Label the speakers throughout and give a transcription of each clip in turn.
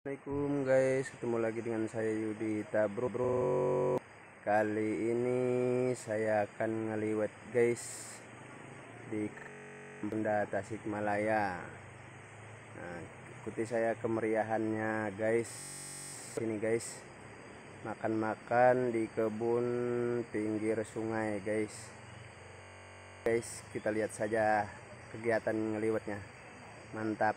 Speaker 1: Assalamualaikum guys, ketemu lagi dengan saya Yudita bro. Kali ini saya akan ngeliwat guys di Benda Tasikmalaya. Nah, ikuti saya kemeriahannya guys. Ini guys, makan-makan di kebun pinggir sungai guys. Guys, kita lihat saja kegiatan ngeliwatnya. Mantap.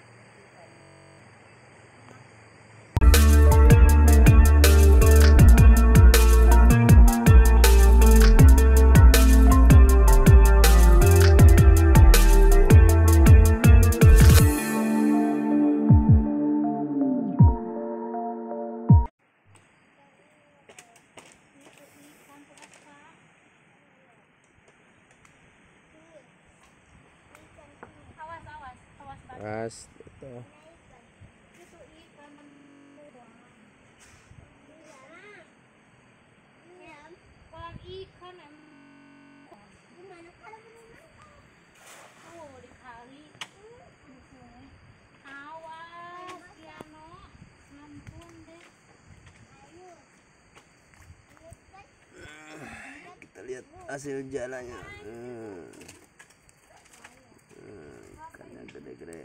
Speaker 1: Mas, itu. Kita lihat hasil jalannya. Ikannya gede-gede.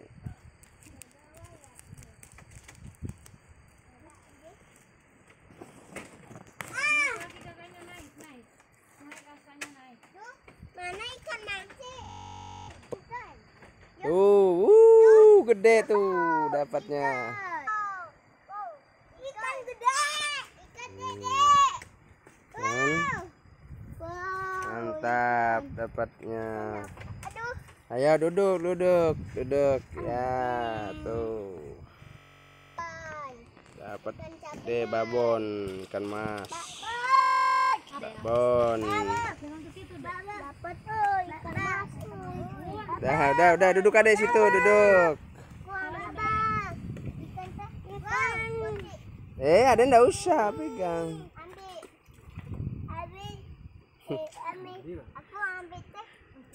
Speaker 1: Gede tuh dapatnya.
Speaker 2: Ikan gede, ikan gede.
Speaker 1: Mantap dapatnya.
Speaker 2: Aduh.
Speaker 1: Ayo duduk ya tuh. Dapat gede babon, ikan mas. Babon.
Speaker 2: Dapat tuh ikan mas.
Speaker 1: Udah duduk adek situ, duduk. Ada ndak usah pegang.
Speaker 2: Ambil. Aku ambil teh.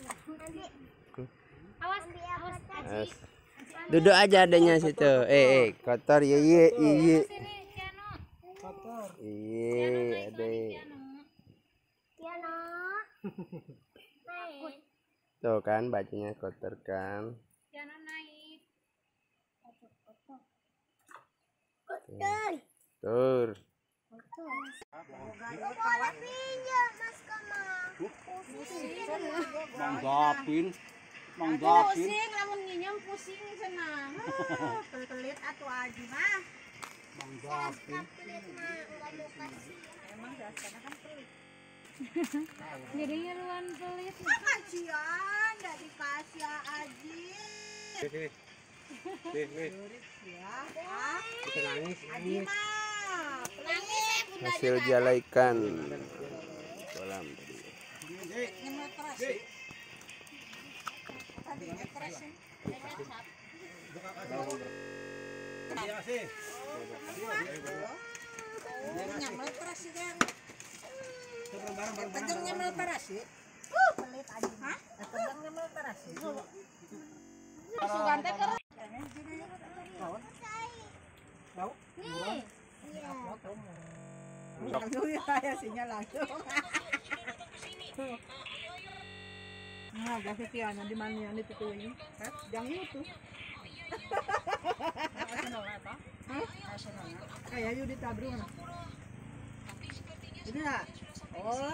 Speaker 2: Awas.
Speaker 1: Duduk aja adanya situ. Kotor iya.
Speaker 2: Kotor.
Speaker 1: Iya, adek.
Speaker 2: Tiano.
Speaker 1: Tuh kan bajunya kotor kan.
Speaker 2: Tiano naik. Kotor.
Speaker 1: Tur.
Speaker 3: Manggapin. Pusing lamun nginyam pusing senang. Pelit atuh aji mah.
Speaker 1: Manggapin.
Speaker 3: Emang dasarnya kan pelit.
Speaker 2: Jadinya luan pelit.
Speaker 3: Kasihan enggak dikasih aji. Ya.
Speaker 1: Kita nangis.
Speaker 3: Aji mah. Nangis
Speaker 1: Hasil jala ikan. Kolam tadi.
Speaker 3: nyemot keras. Tadi keras. Nyemot keras sih kan. Tegang nyemot keras sih. Pelit aji mah. Tegang nyemot keras sih. Sugan teh keras. Tahu?
Speaker 2: Nih.
Speaker 3: Langsung ya sinyal langsung. Nah, kasih Tiana di mana yang itu tuh ini? Yang itu. Kayak Yudita bro. Itu ya? Oh.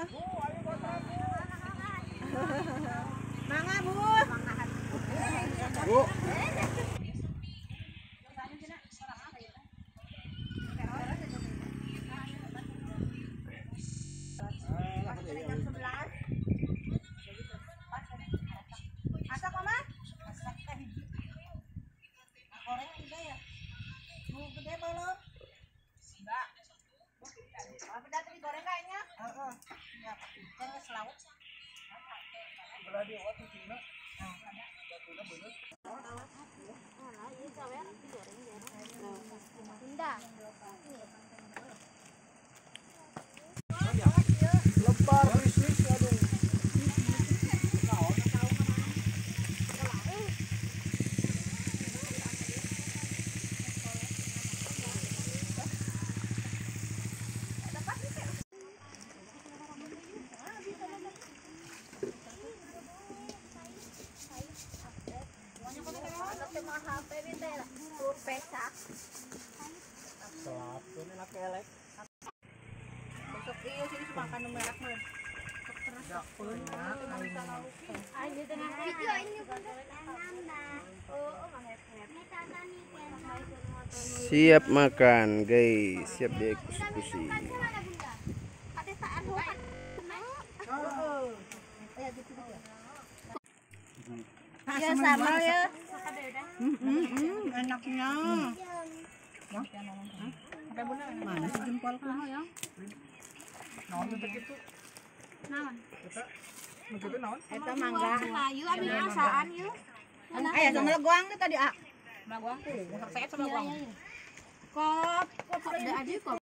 Speaker 3: Mangga bu. Bu. Masak mama? Masak teh. Goreng juga ya? Mau gede belum? Enggak. Apa tadi digoreng kayaknya? Heeh. Ya, jangan selaut. Belah di waktu sini.
Speaker 1: Lebar bisnis aduh.
Speaker 3: Selap, ini nak elek. Besok iya sini makan merah mah. Enggak pernah.
Speaker 2: Ayo tengah video ini nambah. Oh, banget. Ini tata nih kan.
Speaker 1: Siap makan, guys. Siap dieksekusi.
Speaker 3: Ya sama ya. Enaknya. Mana sih jempolku? Naon teh kitu? Naon? Eta naon? Eta mangga.
Speaker 2: Layu ambil rasaan yuk.
Speaker 3: Aya sama legoang tadi, A. Legoang tuh, masak saya sama legoang. Kop ada aja kop.